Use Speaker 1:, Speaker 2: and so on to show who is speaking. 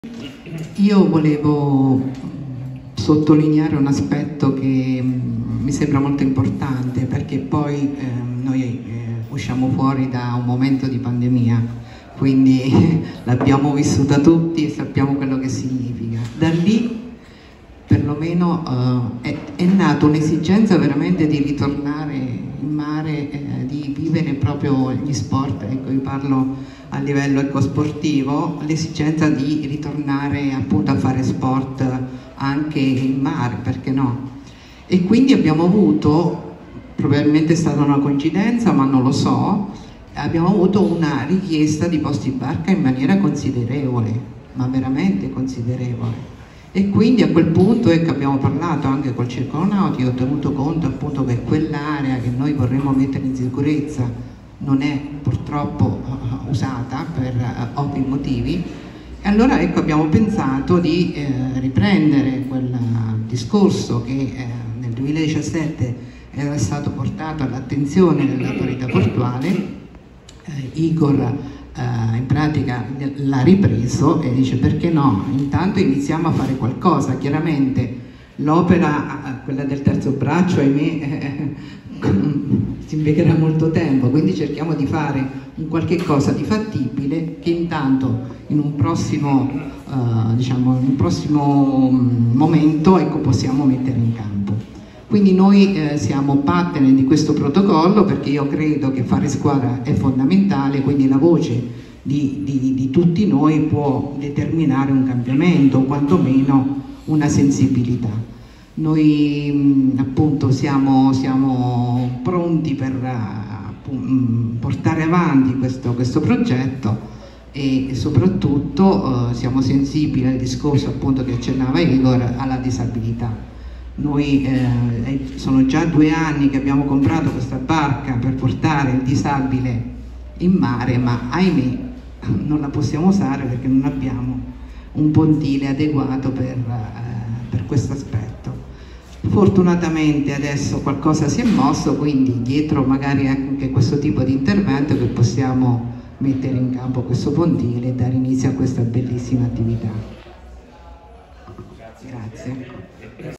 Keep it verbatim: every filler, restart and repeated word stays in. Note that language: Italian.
Speaker 1: Io volevo sottolineare un aspetto che mi sembra molto importante, perché poi eh, noi eh, usciamo fuori da un momento di pandemia, quindi l'abbiamo vissuta tutti e sappiamo quello che significa. Da lì perlomeno eh, è, è nata un'esigenza veramente di ritornare in mare, eh, di vivere proprio gli sport. Ecco, io parlo a livello ecosportivo, l'esigenza di ritornare appunto a fare sport anche in mare, perché no? E quindi abbiamo avuto, probabilmente è stata una coincidenza ma non lo so, abbiamo avuto una richiesta di posti barca in maniera considerevole, ma veramente considerevole. E quindi a quel punto, ecco, abbiamo parlato anche col circolo nautico, ho tenuto conto appunto che quell'area che noi vorremmo mettere in sicurezza non è purtroppo uh, usata per uh, ovvi motivi, e allora ecco abbiamo pensato di eh, riprendere quel uh, discorso che eh, nel duemiladiciassette era stato portato all'attenzione dell'autorità portuale. eh, Igor eh, in pratica l'ha ripreso e dice: perché no, intanto iniziamo a fare qualcosa. Chiaramente l'opera, quella del terzo braccio, ahimè, eh, si impiegherà molto tempo, quindi cerchiamo di fare un qualche cosa di fattibile che intanto in un prossimo, eh, diciamo, in un prossimo momento, ecco, possiamo mettere in campo. Quindi noi eh, siamo partner di questo protocollo, perché io credo che fare squadra è fondamentale, quindi la voce di, di, di tutti noi può determinare un cambiamento o quantomeno una sensibilità. Noi appunto siamo, siamo pronti per uh, portare avanti questo, questo progetto e soprattutto uh, siamo sensibili al discorso appunto che accennava Igor, alla disabilità. Noi eh, sono già due anni che abbiamo comprato questa barca per portare il disabile in mare, ma ahimè non la possiamo usare perché non abbiamo un pontile adeguato per, uh, per questo aspetto. Fortunatamente adesso qualcosa si è mosso, quindi dietro magari anche questo tipo di intervento che possiamo mettere in campo questo pontile e dare inizio a questa bellissima attività. Grazie.